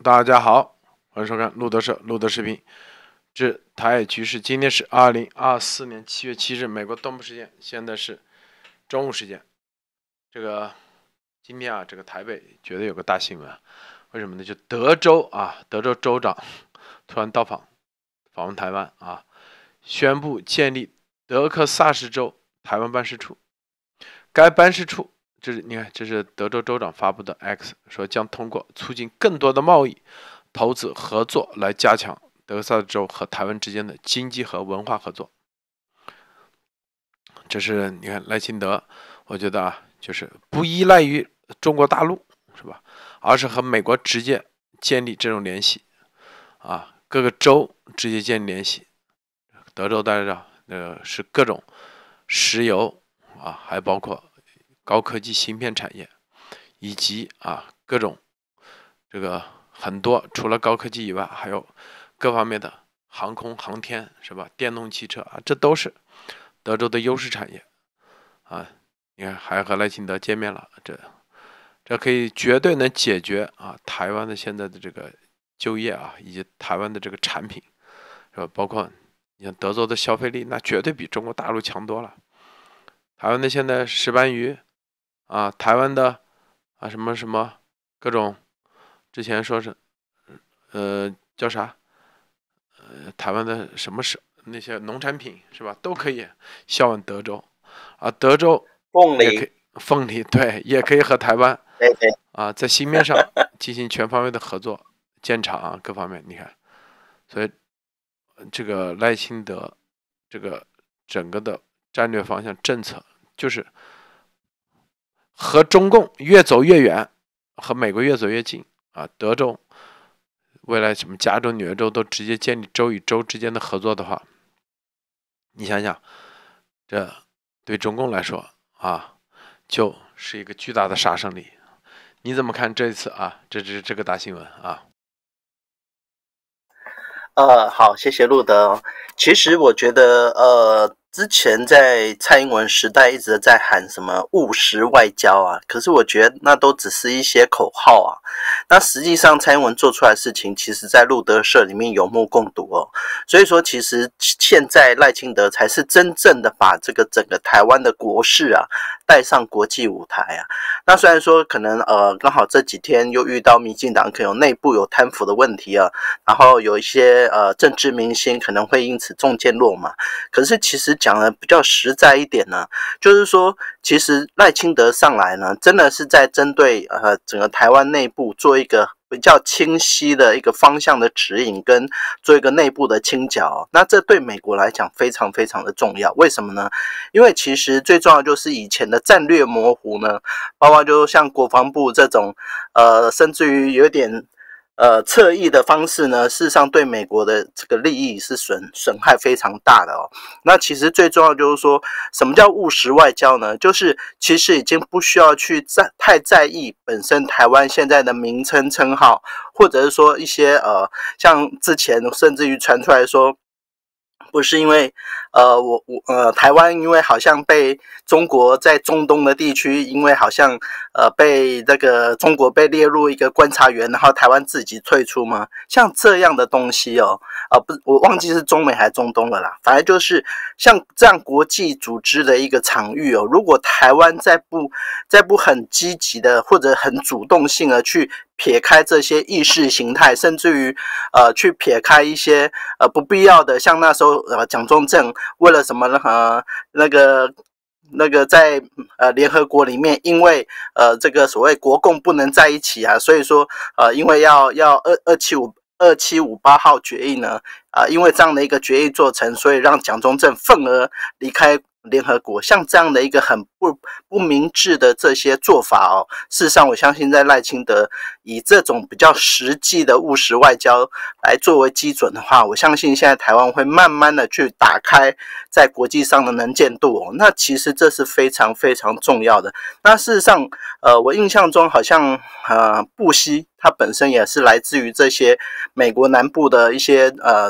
大家好，欢迎收看路德社路德视频之台海局势。今天是2024年7月7日，美国东部时间，现在是中午时间。今天这个台北绝对有个大新闻，为什么呢？就德州州长突然到访问台湾宣布建立德克萨斯州台湾办事处。该办事处这是德州州长发布的 X 说，将通过促进更多的贸易、投资合作来加强德克萨斯州和台湾之间的经济和文化合作。这是赖清德，我觉得就是不依赖于中国大陆，是吧？而是和美国直接建立这种联系各个州直接建立联系。德州大家知道，是各种石油还包括高科技芯片产业，以及各种很多除了高科技以外，还有各方面的航空航天，是吧？电动汽车这都是德州的优势产业你看还和赖清德见面了，这可以绝对能解决台湾的现在的这个就业以及台湾的这个产品，是吧？包括你像德州的消费力，那绝对比中国大陆强多了。台湾的现在石斑鱼台湾的什么各种，之前说是叫啥台湾的什么是那些农产品，是吧？都可以销往德州德州凤梨对，也可以和台湾在芯片上进行全方位的合作，建厂各方面，你看，所以这个赖清德这个整个的战略方向政策就是和中共越走越远，和美国越走越近德州未来什么加州、纽约州都直接建立州与州之间的合作的话，你想想，这对中共来说就是一个巨大的杀伤力。你怎么看这一次这个大新闻好，谢谢路德。其实我觉得之前在蔡英文时代一直在喊什么务实外交可是我觉得那都只是一些口号那实际上蔡英文做出来的事情，其实在路德社里面有目共睹所以说其实现在赖清德才是真正的把这个整个台湾的国事带上国际舞台那虽然说可能刚好这几天又遇到民进党可能内部有贪腐的问题然后有一些政治明星可能会因此中箭落马，可是其实讲的比较实在一点呢，就是说其实赖清德上来呢，真的是在针对整个台湾内部做一个比较清晰的一个方向的指引，跟做一个内部的清剿那这对美国来讲非常非常的重要。为什么呢？因为其实最重要就是以前的战略模糊呢，包括就像国防部这种甚至于有点侧翼的方式呢，事实上对美国的这个利益是损害非常大的那其实最重要就是说，什么叫务实外交呢？就是其实已经不需要去太在意本身台湾现在的名称称号，或者是说一些像之前甚至于传出来说，不是因为台湾因为好像被中国在中东的地区，因为好像被这个中国被列入一个观察员，然后台湾自己退出吗？像这样的东西不是，我忘记是中美还是中东了啦，反正就是像这样国际组织的一个场域如果台湾再不很积极的或者很主动性的去撇开这些意识形态，甚至于去撇开一些不必要的，像那时候蒋中正为了什么那个在联合国里面，因为这个所谓国共不能在一起所以说因为要2758号决议呢因为这样的一个决议做成，所以让蒋中正愤而离开联合国。像这样的一个很不明智的这些做法事实上我相信在赖清德以这种比较实际的务实外交来作为基准的话，我相信现在台湾会慢慢的去打开在国际上的能见度那其实这是非常非常重要的。那事实上我印象中好像布希它本身也是来自于这些美国南部的一些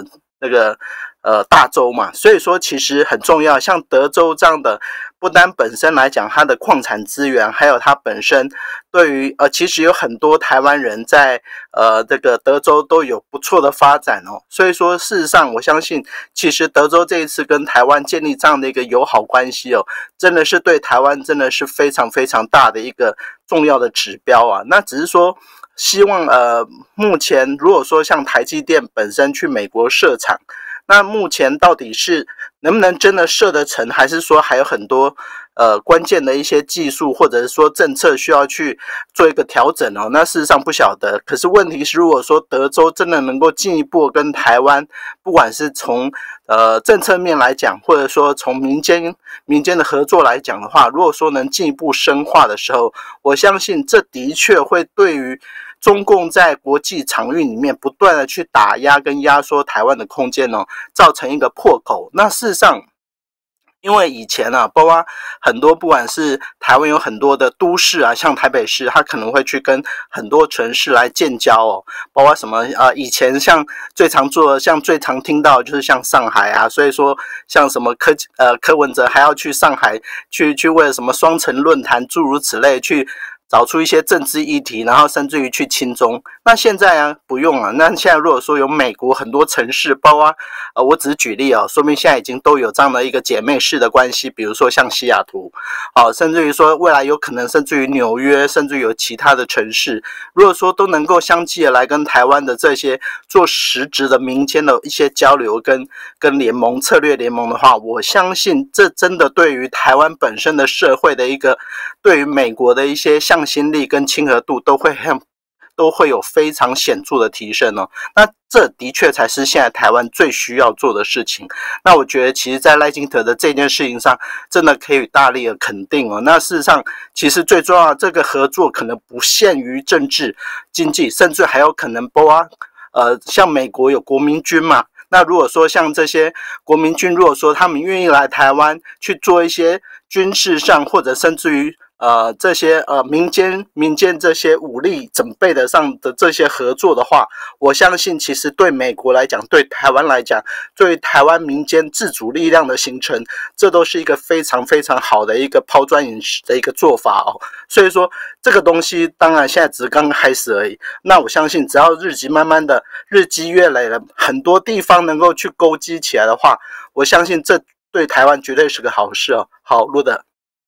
那个大州嘛，所以说其实很重要。像德州这样的，不单本身来讲它的矿产资源，还有它本身对于其实有很多台湾人在这个德州都有不错的发展哦。所以说事实上我相信，其实德州这一次跟台湾建立这样的一个友好关系哦，真的是对台湾真的是非常非常大的一个重要的指标啊。那只是说希望目前如果说像台积电本身去美国设厂，那目前到底是能不能真的设得成，还是说还有很多关键的一些技术或者是说政策需要去做一个调整哦？那事实上不晓得。可是问题是，如果说德州真的能够进一步跟台湾，不管是从政策面来讲，或者说从民间的合作来讲的话，如果说能进一步深化的时候，我相信这的确会对于中共在国际场域里面不断的去打压跟压缩台湾的空间哦，造成一个破口。那事实上，因为以前啊，包括很多不管是台湾有很多的都市啊，像台北市，它可能会去跟很多城市来建交哦，包括什么以前像最常做的，像最常听到就是像上海啊，所以说像什么柯文哲还要去上海去为了什么双城论坛诸如此类去找出一些政治议题，然后甚至于去亲中。那现在啊不用了。那现在如果说有美国很多城市，包括我只是举例啊，说明现在已经都有这样的一个姐妹市的关系，比如说像西雅图，甚至于说未来有可能甚至于纽约，甚至于有其他的城市，如果说都能够相继的来跟台湾的这些做实质的民间的一些交流跟联盟策略联盟的话，我相信这真的对于台湾本身的社会的一个对于美国的一些向心力跟亲和度都会有非常显著的提升哦。那这的确才是现在台湾最需要做的事情。那我觉得其实在赖清德的这件事情上真的可以大力的肯定哦。那事实上其实最重要的这个合作可能不限于政治经济，甚至还有可能包括像美国有国民军嘛，那如果说像这些国民军，如果说他们愿意来台湾去做一些军事上或者甚至于这些民间这些武力准备的上的这些合作的话，我相信其实对美国来讲，对台湾来讲，对台湾民间自主力量的形成，这都是一个非常非常好的一个抛砖引石的一个做法哦。所以说这个东西当然现在只是刚刚开始而已。那我相信只要日积慢慢的日积月累了，很多地方能够去勾稽起来的话，我相信这对台湾绝对是个好事哦。好，路德。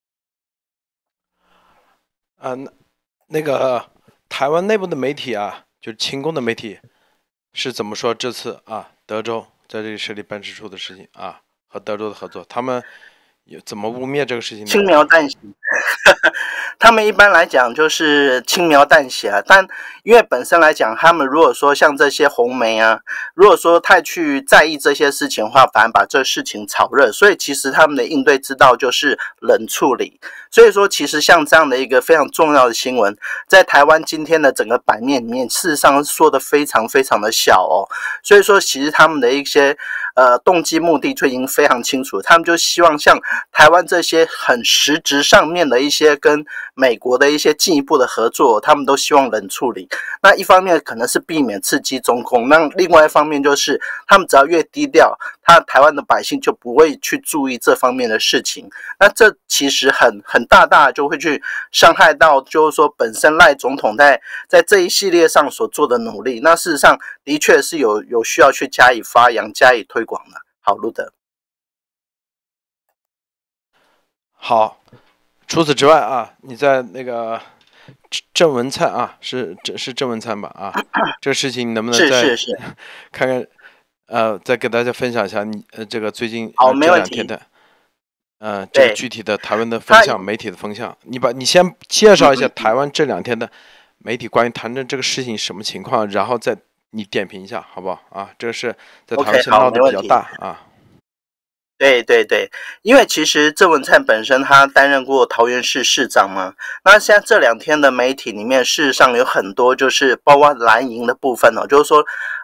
那个台湾内部的媒体啊，就是亲共的媒体是怎么说这次德州在这里设立办事处的事情和德州的合作，他们怎么污蔑这个事情呢？ 轻描淡写他们一般来讲就是轻描淡写啊，但因为本身来讲，他们如果说像这些红媒啊，如果说太去在意这些事情的话，反而把这事情炒热，所以其实他们的应对之道就是冷处理。所以说其实像这样的一个非常重要的新闻，在台湾今天的整个版面里面，事实上说的非常非常的小哦。所以说其实他们的一些动机目的就已经非常清楚，他们就希望像台湾这些很实质上面的一些跟美国的一些进一步的合作，他们都希望冷处理。那一方面可能是避免刺激中共，那另外一方面就是他们只要越低调，台湾的百姓就不会去注意这方面的事情。那这其实很大就会去伤害到，就是说本身赖总统在这一系列上所做的努力。那事实上的确是有需要去加以发扬、加以推广的。好，路德。 好，除此之外你在那个郑文灿是郑文灿吧这个事情你能不能再看看再给大家分享一下你这个最近这两天的这个具体的台湾的风向、媒体的风向，你先介绍一下台湾这两天的媒体关于谈论这个事情什么情况，然后再你点评一下好不好这个是在台湾现在闹得比较大对，因为其实郑文灿本身他担任过桃园市市长嘛，那现在这两天的媒体里面，事实上有很多就是包括蓝营的部分就是说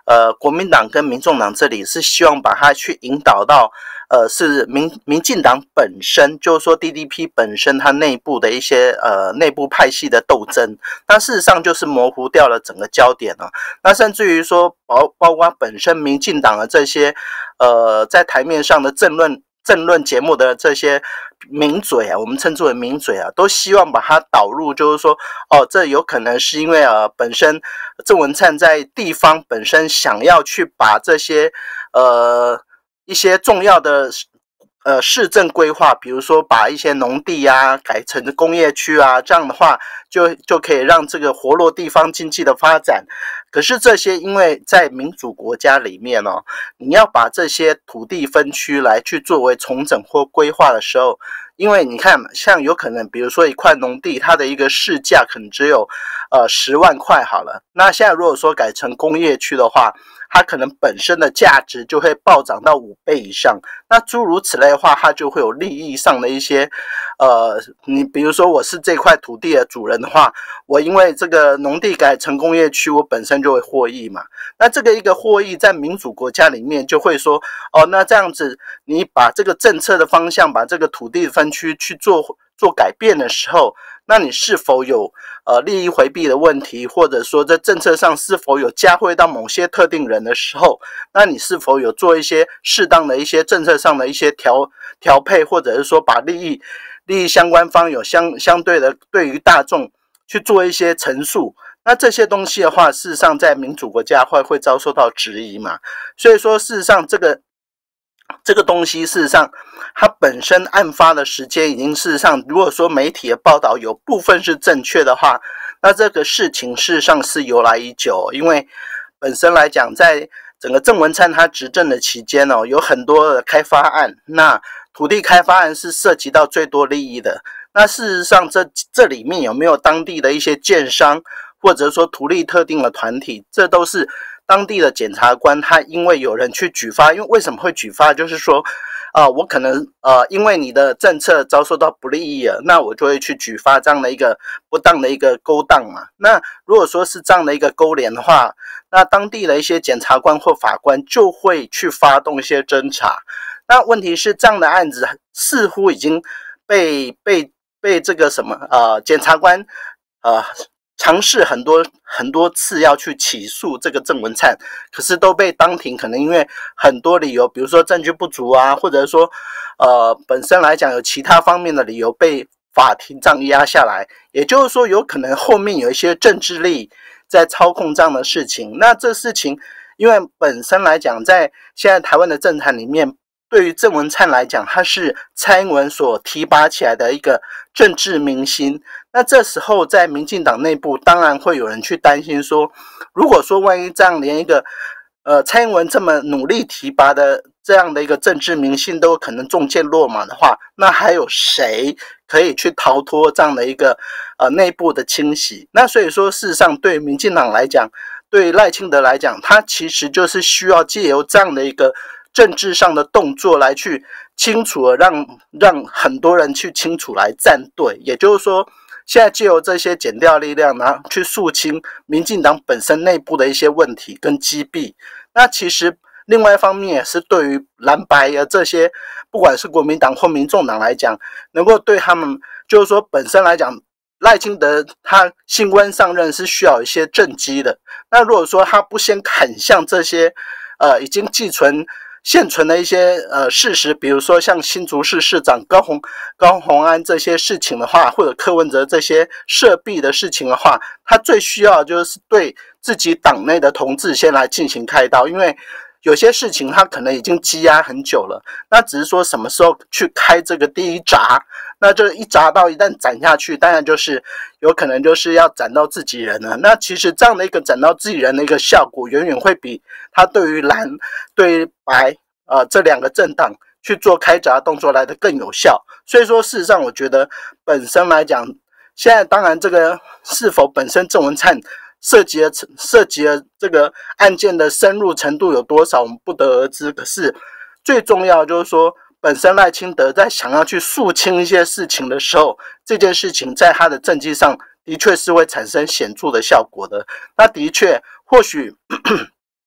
国民党跟民众党这里是希望把它去引导到是民进党本身，就是说 DDP 本身它内部的一些内部派系的斗争，那事实上就是模糊掉了整个焦点了。那甚至于说包括本身民进党的这些在台面上的政论节目的这些名嘴啊，我们称之为名嘴啊，都希望把它导入，就是说，这有可能是因为本身郑文灿在地方本身想要去把这些一些重要的市政规划，比如说把一些农地啊改成工业区啊，这样的话就可以让这个活络地方经济的发展。可是这些因为在民主国家里面你要把这些土地分区来去作为重整或规划的时候，因为你看像有可能比如说一块农地它的一个市价可能只有10万块好了，那现在如果说改成工业区的话，它可能本身的价值就会暴涨到5倍以上，那诸如此类的话，它就会有利益上的一些你比如说我是这块土地的主人的话，我因为这个农地改成工业区，我本身就会获益嘛。那这个一个获益在民主国家里面就会说，那这样子你把这个政策的方向，把这个土地分区去做改变的时候，那你是否有利益回避的问题，或者说在政策上是否有加惠到某些特定人的时候，那你是否有做一些适当的一些政策上的一些调配，或者是说把利益相关方有相对的对于大众去做一些陈述，那这些东西的话，事实上在民主国家会遭受到质疑嘛。所以说事实上这个东西事实上它本身案发的时间已经事实上，如果说媒体的报道有部分是正确的话，那这个事情事实上是由来已久。因为本身来讲，在整个郑文灿他执政的期间有很多的开发案，那土地开发案是涉及到最多利益的。那事实上这里面有没有当地的一些建商，或者说图利特定的团体，这都是当地的检察官他因为有人去举发，因为为什么会举发，就是说我可能因为你的政策遭受到不利益了，那我就会去举发这样的一个不当的一个勾当嘛。那如果说是这样的一个勾连的话，那当地的一些检察官或法官就会去发动一些侦查。那问题是这样的案子似乎已经被这个什么检察官尝试很多次要去起诉这个郑文灿，可是都被当庭可能因为很多理由，比如说证据不足啊，或者说本身来讲有其他方面的理由被法庭这样压下来，也就是说有可能后面有一些政治力在操控这样的事情。那这事情因为本身来讲在现在台湾的政坛里面，对于郑文灿来讲，他是蔡英文所提拔起来的一个政治明星。那这时候在民进党内部当然会有人去担心说，如果说万一这样连一个蔡英文这么努力提拔的这样的一个政治明星都有可能中箭落马的话，那还有谁可以去逃脱这样的一个内部的清洗？那所以说事实上对民进党来讲，对赖清德来讲，他其实就是需要借由这样的一个政治上的动作来去清楚的让很多人去清楚来站队，也就是说现在借由这些检调力量呢，去肃清民进党本身内部的一些问题跟积弊。那其实另外一方面也是对于蓝白的这些不管是国民党或民众党来讲，能够对他们就是说本身来讲，赖清德他新官上任是需要一些政绩的，那如果说他不先砍向这些已经现存的一些事实，比如说像新竹市市长高虹安这些事情的话，或者柯文哲这些涉弊的事情的话，他最需要就是对自己党内的同志先来进行开刀，因为有些事情他可能已经积压很久了，那只是说什么时候去开这个第一闸，那这一闸到一旦斩下去，当然就是有可能就是要斩到自己人了。那其实这样的一个斩到自己人的一个效果，远远会比他对于蓝对于白这两个政党去做开闸动作来的更有效。所以说事实上我觉得本身来讲，现在当然这个是否本身郑文灿涉及了这个案件的深入程度有多少，我们不得而知。可是最重要就是说，本身赖清德在想要去肃清一些事情的时候，这件事情在他的政绩上的确是会产生显著的效果的。那的确或许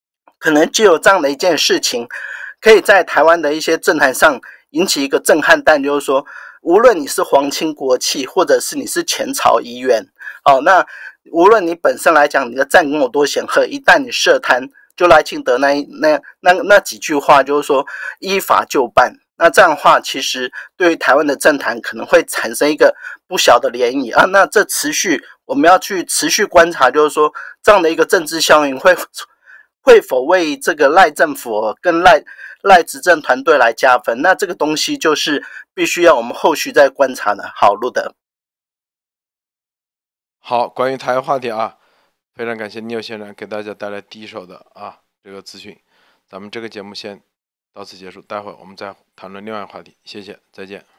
可能就有这样的一件事情，可以在台湾的一些政坛上引起一个震撼弹，就是说，无论你是皇亲国戚，或者是你是前朝遗员，那无论你本身来讲你的战功有多显赫，一旦你涉贪，就赖清德那几句话，就是说依法就办。那这样的话，其实对于台湾的政坛可能会产生一个不小的涟漪啊。那这我们要去持续观察，就是说这样的一个政治效应会否为这个赖政府跟赖执政团队来加分？那这个东西就是必须要我们后续再观察的。好，路德。 好，关于台湾话题啊，非常感谢聂先生给大家带来第一手的这个资讯。咱们这个节目先到此结束，待会儿我们再谈论另外一个话题。谢谢，再见。